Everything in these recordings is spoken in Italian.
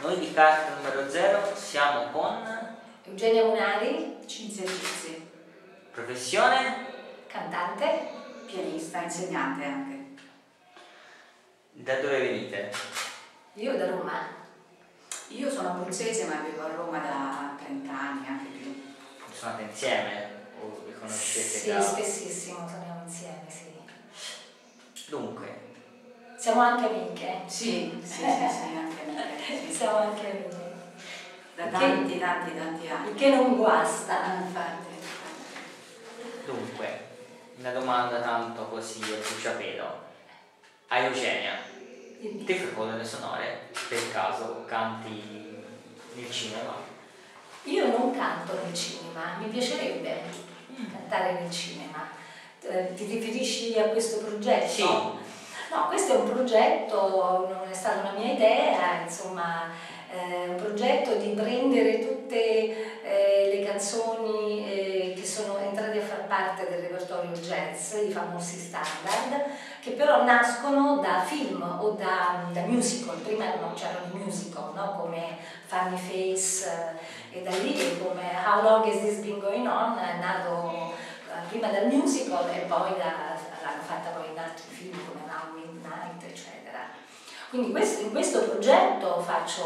Noi di carta numero 0 siamo con Eugenia Munari, Cinzia Cizzi, professione cantante, pianista, insegnante anche. da dove venite? io da Roma. Io sono abruzzese ma vivo a Roma da 30 anni, anche più. Suonate insieme o vi conoscete Sì, da... spessissimo suoniamo insieme, sì. Dunque, Siamo anche amiche. Sì, anche me. Sì. Siamo anche amiche. Da tanti anni. Il che non guasta. Infatti. dunque, una domanda tanto così a bruciapelo. A Eugenia, te fai colonne sonore? Per caso canti nel cinema? Io non canto nel cinema, mi piacerebbe cantare nel cinema. Ti riferisci a questo progetto? Sì. No, questo è un progetto, non è stata una mia idea, insomma, un progetto di prendere tutte le canzoni che sono entrate a far parte del repertorio jazz, i famosi standard, che però nascono da film o da musical. Prima non c'erano i musical, no? Come Funny Face, e da lì come How Long Has This Been Going On è nato prima dal musical e poi l'hanno fatta poi in altri film come Now Midnight, eccetera. Quindi in questo progetto faccio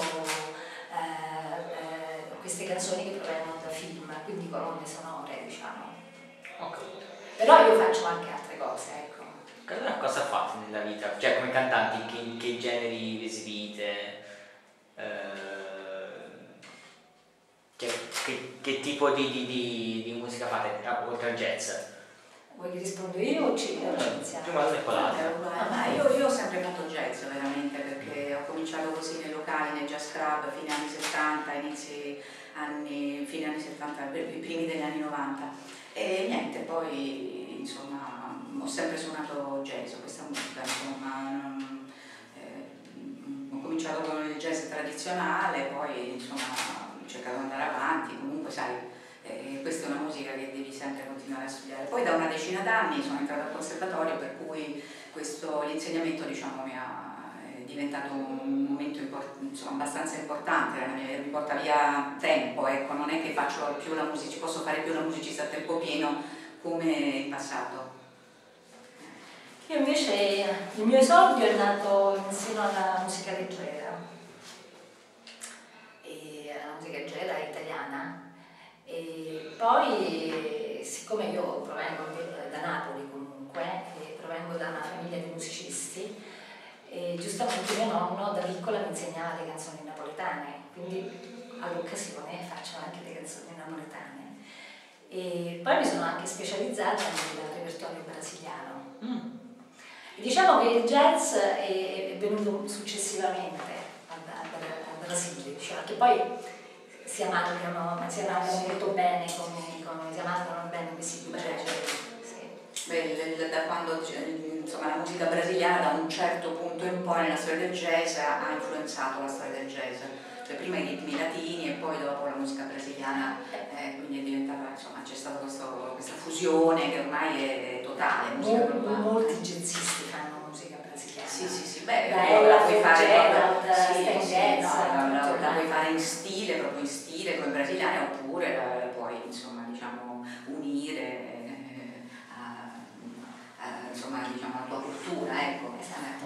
queste canzoni che provengono da film, quindi colonne sonore, diciamo. Ok. Però io faccio anche altre cose, ecco. Allora cosa fate nella vita? Cioè come cantanti, in che generi esibite? Cioè, che tipo di musica fate oltre al jazz? Vuoi che rispondo io o ci iniziamo? Prima non è quell'altra. Io ho sempre fatto jazz veramente, perché ho cominciato così nei locali, nei jazz club, fine anni 70, fine anni 70, i primi degli anni 90. E niente, poi insomma ho sempre suonato jazz, questa musica, insomma. Ho cominciato con il jazz tradizionale, poi insomma ho cercato di andare avanti, comunque sai. Questa è una musica che devi sempre continuare a studiare. Poi da una decina d'anni sono entrata al conservatorio, per cui l'insegnamento diciamo è diventato un momento abbastanza importante nella mia vita, mi porta via tempo, ecco, non è che posso fare più la musicista a tempo pieno come in passato. Io invece il mio esordio è nato in seno alla musica leggera, e alla musica leggera italiana. E poi, siccome io provengo da Napoli comunque, e provengo da una famiglia di musicisti, e giustamente mio nonno da piccola mi insegnava le canzoni napoletane, quindi all'occasione faccio anche le canzoni napoletane. E poi mi sono anche specializzata nel repertorio brasiliano. E diciamo che il jazz è venuto successivamente al Brasile, diciamo, che poi si amalgamano molto bene, si amalgamano bene questi due generi. Sì. Beh, da quando insomma, la musica brasiliana da un certo punto in poi nella storia del jazz ha influenzato la storia del jazz, cioè prima i ritmi latini e poi dopo la musica brasiliana, quindi è diventata, insomma, c'è stata questa fusione che ormai è totale. Molti jazzisti fanno musica brasiliana. Sì, beh, la puoi fare la puoi fare in stile, proprio in stile come brasiliana, oppure la puoi insomma diciamo unire insomma diciamo la tua cultura, ecco. Esatto.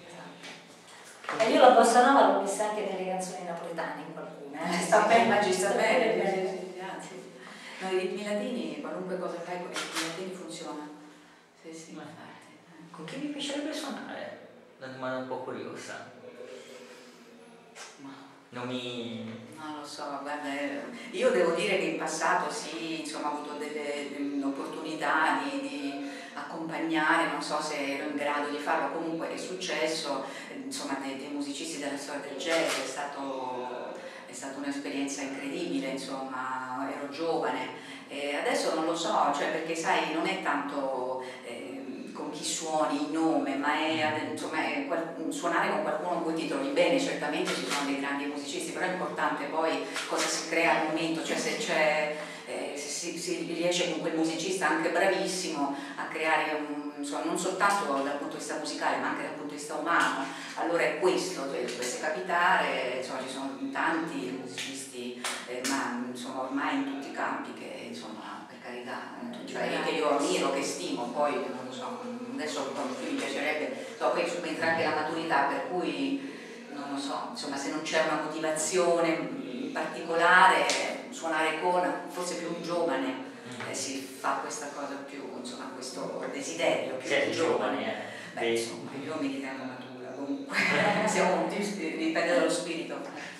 E io la bossa nova l'ho vista anche nelle canzoni napoletane in qualcuna. Sta bene. No, i ritmi latini, qualunque cosa fai con i ritmi latini funziona. Sì. Con chi mi piacerebbe suonare? Una domanda un po' curiosa. Non lo so, guarda, io devo dire che in passato sì, insomma, ho avuto delle opportunità di accompagnare, non so se ero in grado di farlo, comunque è successo, insomma, dei musicisti della storia del jazz, è stata un'esperienza incredibile, insomma, ero giovane, e adesso non lo so, cioè perché sai, non è tanto con chi suoni il nome, ma è suonare con qualcuno con cui ti trovi bene. Certamente ci sono dei grandi musicisti, però è importante poi cosa si crea al momento, cioè se c'è si riesce con quel musicista anche bravissimo a creare insomma, non soltanto dal punto di vista musicale ma anche dal punto di vista umano, allora è questo, cioè, dovesse capitare, insomma ci sono tanti musicisti, ma insomma ormai in tutti i campi che insomma per carità, cioè, che io ammiro, che stimo, poi non lo so, adesso più mi piacerebbe, poi subentra anche la maturità, per cui non lo so, insomma se non c'è una motivazione in particolare, suonare con forse più un giovane si fa questa cosa più, insomma questo desiderio più giovane. Beh, insomma io mi ritengo matura comunque, dipende dallo spirito.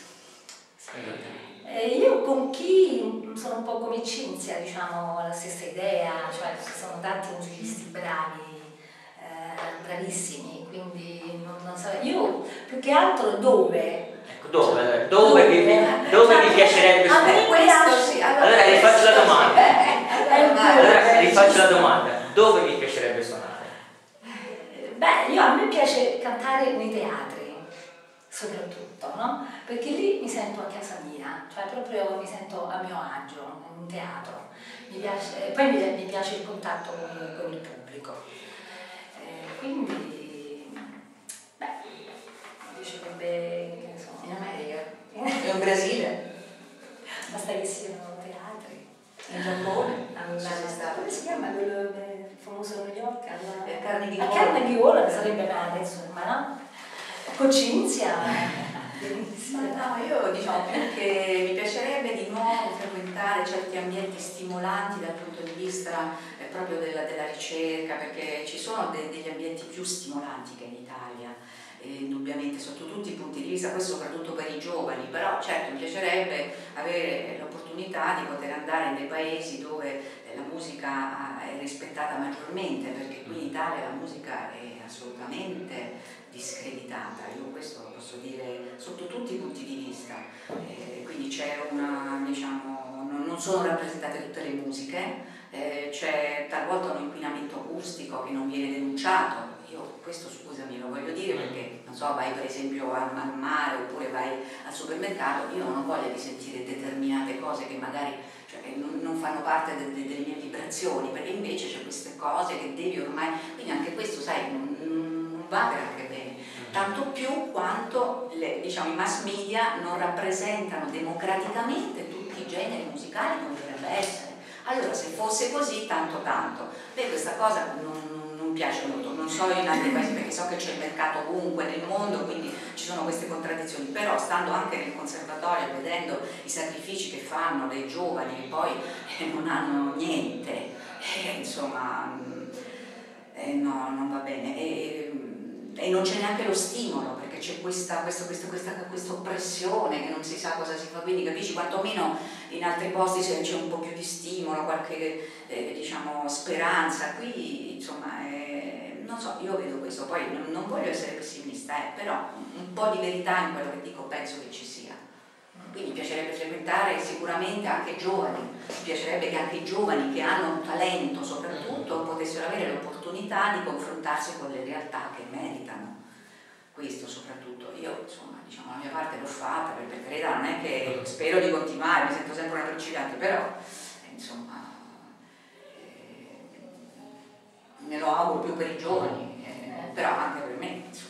Io con chi sono un po' come Cinzia, diciamo, la stessa idea, cioè ci sono tanti musicisti bravi, bravissimi, quindi non so, io più che altro dove mi piacerebbe suonare? Questo sì, allora rifaccio la domanda, dove mi piacerebbe suonare? Beh, a me piace cantare nei teatri, soprattutto, no? Perché lì mi sento a casa mia, cioè proprio mi sento a mio agio in un teatro. Mi piace, poi mi piace il contatto con il pubblico. Quindi, beh, mi piacerebbe, che ne so, in America. In Brasile? Basta che siano teatri. In Giappone? Come si chiama quello famoso a New York? A Carnegie Hall. A Carnegie Hall sarebbe male, insomma, no? Con Cinzia. No, io diciamo più che mi piacerebbe di nuovo frequentare certi ambienti stimolanti dal punto di vista proprio della ricerca, perché ci sono degli ambienti più stimolanti che in Italia, indubbiamente sotto tutti i punti di vista, questo soprattutto per i giovani, però certo mi piacerebbe avere l'opportunità di poter andare nei paesi dove la musica è rispettata maggiormente, perché qui in Italia la musica è assolutamente discreditata, io questo lo posso dire sotto tutti i punti di vista, quindi c'è una, diciamo, non sono rappresentate tutte le musiche, c'è talvolta un inquinamento acustico che non viene denunciato. Io questo, scusami, lo voglio dire perché, non so, vai per esempio al mare oppure vai al supermercato, io non ho voglia di sentire determinate cose che magari non fanno parte delle mie vibrazioni, perché invece c'è queste cose che devi ormai, quindi anche questo, sai, non va anche bene, tanto più quanto diciamo, i mass media non rappresentano democraticamente tutti i generi musicali come dovrebbe essere. Allora se fosse così, tanto. Beh, questa cosa non piace molto, non so in altri paesi perché so che c'è il mercato ovunque nel mondo, quindi ci sono queste contraddizioni, però stando anche nel conservatorio vedendo i sacrifici che fanno dei giovani che poi non hanno niente, insomma no, non va bene e non c'è neanche lo stimolo perché c'è questa oppressione che non si sa cosa si fa, quindi capisci, quantomeno in altri posti c'è un po' più di stimolo, qualche diciamo speranza, qui insomma non so, io vedo questo, poi non voglio essere pessimista, però un po' di verità in quello che dico penso che ci sia. Quindi mi piacerebbe frequentare sicuramente anche giovani, mi piacerebbe che anche i giovani che hanno un talento soprattutto potessero avere l'opportunità di confrontarsi con le realtà che meritano. Questo soprattutto, io insomma diciamo la mia parte l'ho fatta, per carità non è che spero di continuare, mi sento sempre una principiante, però insomma me lo auguro più per i giovani, però anche per me insomma.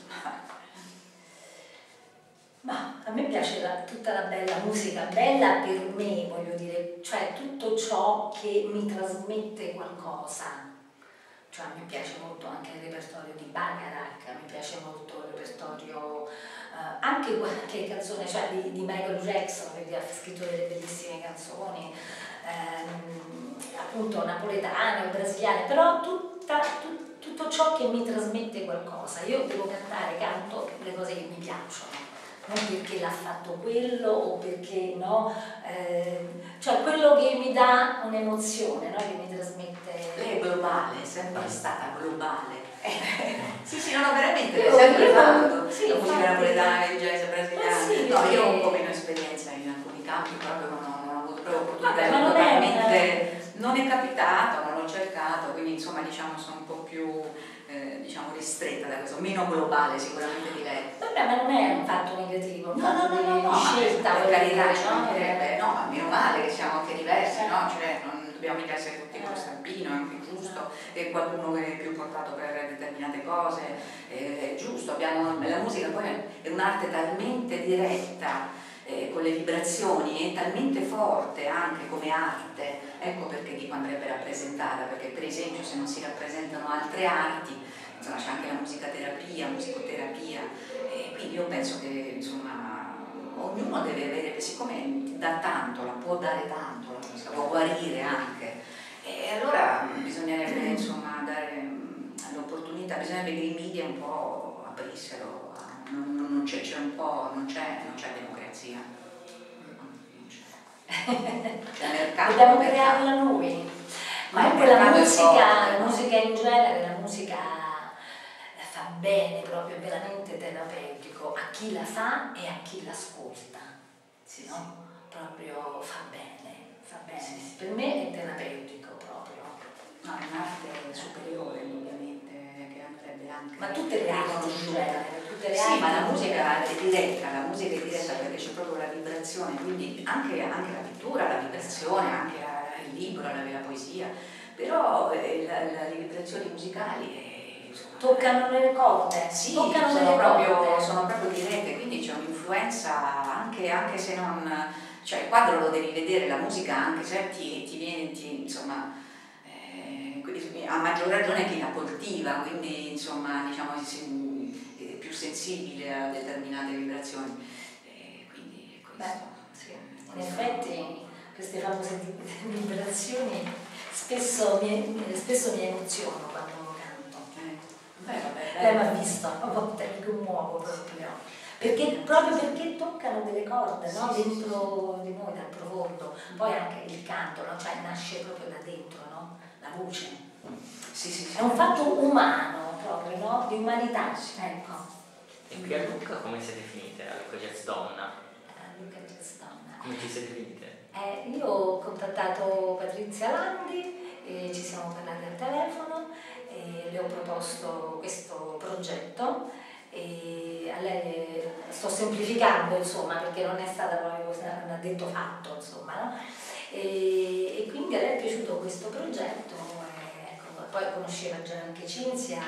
Ma a me piace tutta la bella musica, bella per me, voglio dire, cioè tutto ciò che mi trasmette qualcosa. Cioè a me piace molto anche il repertorio di Bacharach, mi piace molto il repertorio, anche qualche canzone, cioè di Michael Jackson, perché ha scritto delle bellissime canzoni, appunto napoletane o brasiliane, però tutto ciò che mi trasmette qualcosa. Io devo canto le cose che mi piacciono. Non perché l'ha fatto quello o perché no, cioè quello che mi dà un'emozione, no? Che mi trasmette. Lei è globale, è sempre stata globale. Sì, no, veramente, l'ho sempre fatto, sì, la musica napoletana, il jazz brasiliano. Sì, no, io ho un po' meno esperienza in alcuni campi, proprio non ho avuto proprio opportunità, non è capitato, non l'ho cercato, quindi insomma diciamo sono un po' più diciamo ristretta da questo, meno globale sicuramente di lei. Vabbè, ma non è un fatto negativo, un fatto No, di scelta, per carità, ci no? mancherebbe, no, ma meno male che siamo anche diversi, no? Cioè, non dobbiamo mica essere tutti con stampino, è anche giusto, e qualcuno che è più portato per determinate cose, è giusto, la musica poi è un'arte talmente diretta, con le vibrazioni, è talmente forte anche come arte, ecco perché dico andrebbe rappresentata, perché per esempio se non si rappresentano altre arti, insomma c'è anche la musicoterapia, e quindi io penso che insomma ognuno deve avere, siccome dà tanto, la può dare tanto, la musica può guarire anche, e allora bisognerebbe insomma dare l'opportunità, bisognerebbe che i media un po' aprissero, non c'è un po', non c'è democrazia, c'è mercato. Dobbiamo crearla noi. Ma comunque la musica in genere, la musica fa bene, proprio è veramente terapeutico a chi la fa e a chi l'ascolta, sì, no? Proprio fa bene, sì. Per me è terapeutico proprio. No, è un'arte superiore ovviamente, che andrebbe anche. Ma tutte le arti in genere, tutte le sì, arti. ma la musica è diretta perché c'è proprio la vibrazione, quindi anche la pittura, la vibrazione, anche il libro, la poesia, però le vibrazioni musicali insomma, toccano le corde, sì, toccano sono proprio dirette, quindi c'è un'influenza anche se non, cioè il quadro lo devi vedere, la musica anche se ti viene, insomma, a maggior ragione chi la coltiva, quindi insomma diciamo è più sensibile a determinate vibrazioni, quindi è questo. Beh, sì. In effetti queste famose vibrazioni spesso mi emoziono quando canto. Lei mi ha visto, a volte mi commuovo proprio. Proprio perché toccano delle corde, no? Dentro di noi, dal profondo. Poi anche il canto, no? Cioè nasce proprio da dentro, no? La voce. Sì. È un fatto umano proprio, no? Di umanità, ecco. E qui a Lucca come siete finite? A Lucca Jazz Donna? Lucca Jazz Donna. Come ci siete finite? Io ho contattato Patrizia Landi, e ci siamo parlati al telefono, e le ho proposto questo progetto, e a lei sto semplificando insomma perché non è stata proprio un addetto fatto insomma, no? E quindi a lei è piaciuto questo progetto, ecco, poi conosceva già anche Cinzia,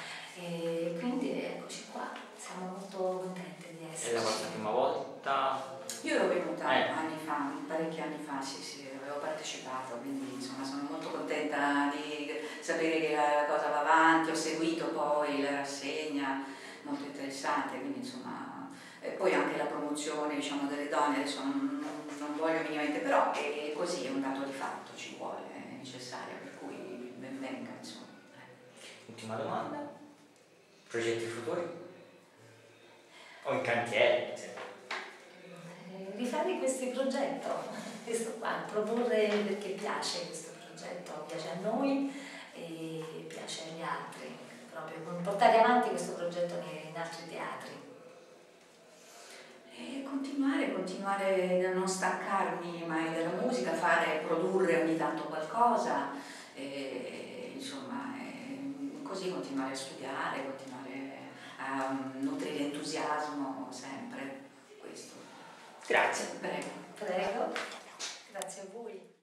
e quindi eccoci qua, siamo molto contenti di essere. È la vostra prima volta? Io ero venuta parecchi anni fa, sì, avevo partecipato, quindi insomma sono molto contenta di sapere che la cosa va avanti, ho seguito poi la rassegna, molto interessante, quindi insomma, poi anche la promozione diciamo delle donne, adesso non voglio minimamente, però è così, è un dato di fatto, ci vuole, è necessario, per cui ben venga insomma. Ultima domanda, progetti futuri? O in cantiere? Rifare questo progetto, questo qua, proporre perché piace questo progetto, piace a noi e piace agli altri, proprio portare avanti questo progetto in altri teatri. E continuare a non staccarmi mai dalla musica, produrre ogni tanto qualcosa, insomma, così continuare a studiare, continuare a nutrire entusiasmo sempre, questo. Grazie. Prego. Prego, grazie a voi.